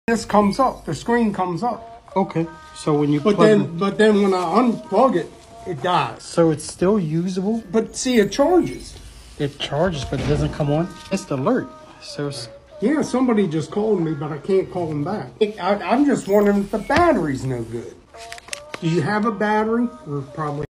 This comes up, the screen comes up. Okay. So when you But then when I unplug it, it dies. So it's still usable? But see, it charges. It charges, but it doesn't come on? It's the alert. So it's... Yeah, somebody just called me, but I can't call them back. I'm just wondering if the battery's no good. Do you have a battery? Or probably.